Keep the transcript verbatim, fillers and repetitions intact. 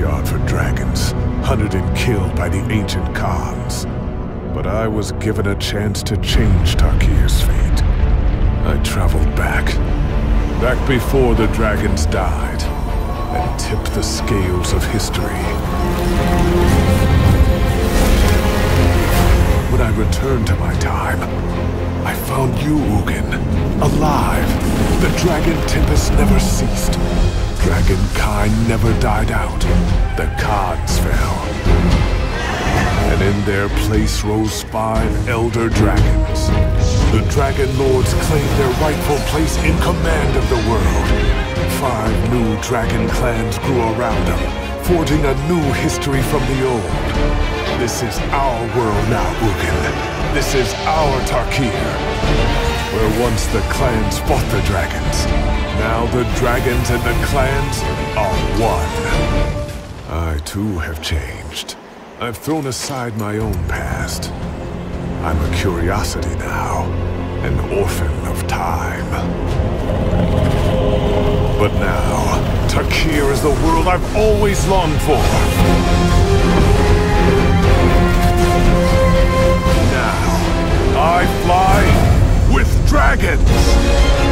graveyard for dragons, hunted and killed by the ancient Khans. But I was given a chance to change Tarkir's fate. I traveled back, back before the dragons died, and tipped the scales of history. When I returned to my time, I found you, Ugin, alive. The dragon tempest never ceased. Dragonkind never died out. The Khans fell. And in their place rose five elder dragons. The Dragon Lords claimed their rightful place in command of the world. Five new dragon clans grew around them, forging a new history from the old. This is our world now, Ugin. This is our Tarkir. Where once the clans fought the dragons, now the dragons and the clans are one. I too have changed. I've thrown aside my own past. I'm a curiosity now, an orphan of time. But now, Tarkir is the world I've always longed for. Now, I fly with dragons!